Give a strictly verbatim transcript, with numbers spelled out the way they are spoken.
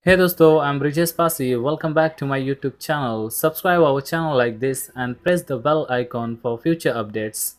Hey dosto, I'm Brijesh Pasi. Welcome back to my YouTube channel. Subscribe our channel like this and press the bell icon for future updates.